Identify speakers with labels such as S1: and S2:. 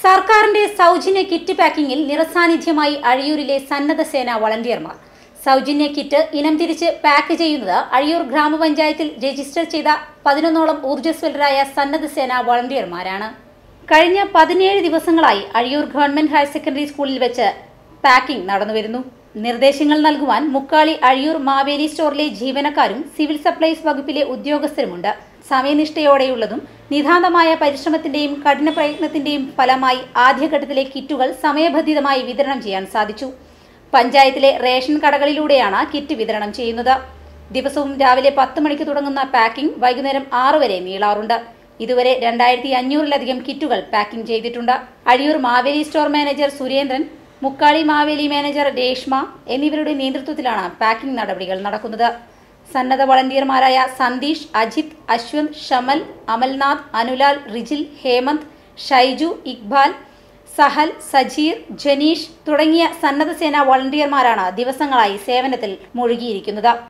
S1: സർക്കാരിന്റെ സൗജന്യ കിറ്റ് പാക്കിംഗിൽ നിറസാന്നിധ്യമായി അഴിയൂരിലെ സന്നദ്ധ സേന വളണ്ടിയർമാർ. സൗജന്യ കിറ്റ് ഇനം തിരിച്ച് പാക്ക് ചെയ്യുന്നത് അഴിയൂർ ഗ്രാമപഞ്ചായത്തിൽ രജിസ്റ്റർ ചെയ്ത 11ഓളം ഊർജ്ജസ്വലരായ സന്നദ്ധ സേന വളണ്ടിയർമാരാണ്. കഴിഞ്ഞ 17 ദിവസങ്ങളായി അഴിയൂർ ഗവൺമെന്റ് ഹയർ സെക്കൻഡറി സ്കൂളിൽ വെച്ച് പാക്കിംഗ് നടന്നുവരുന്നു. നിർദ്ദേശങ്ങൾ നൽകുവാൻ മുക്കാളി അഴിയൂർ മാവേലി സ്റ്റോറിലെ ജീവനക്കാരും സിവിൽ സപ്ലൈസ് വകുപ്പിലെ ഉദ്യോഗസ്ഥരുമുണ്ട്. സമയനിഷ്ഠയോടെയുള്ളതും നിതാന്തമായ പരിശ്രമത്തിന്റെയും കഠിന പ്രയത്നത്തിന്റെയും ഫലമായി ആദ്യഘട്ടത്തിലെ കിറ്റുകൾ സമയബന്ധിതമായി വിതരണം ചെയ്യാൻ സാധിച്ചു. പഞ്ചായത്തിലെ റേഷൻ കടകളിലൂടെയാണ് കിറ്റ് വിതരണം ചെയ്യുന്നത്. ദിവസവും രാവിലെ 10 മണിക്ക് തുടങ്ങുന്ന പാക്കിംഗ് വൈകുന്നേരം 6 വരെ നീളാറുണ്ട്. ഇതുവരെ 2500-ലധികം കിറ്റുകൾ പാക്കിംഗ് ചെയ്തിട്ടുണ്ട്. Azhiyur Maveli store manager Surendran, Mukkali Maveli manager Reshma എന്നിവരുടെ നേതൃത്വത്തിലാണ് പാക്കിംഗ് നടപടികൾ നടക്കുന്നത്. സന്നദ്ധ വളണ്ടിയർമാരായ സന്തീഷ്, അജിത്, അശ്വന്ത്, ഷമൽ, അമൽനാഥ്, അനുലാൽ, റിജിൽ, ഹേമന്ത്, ഷൈജു, ഇക്ബാൽ, സഹൽ, സജീർ, ജനീഷ് തുടങ്ങിയ സന്നദ്ധ സേന വളണ്ടിയർമാരാണ് ദിവസങ്ങളായി സേവനത്തിൽ മുഴുകിയിരിക്കുന്നത്.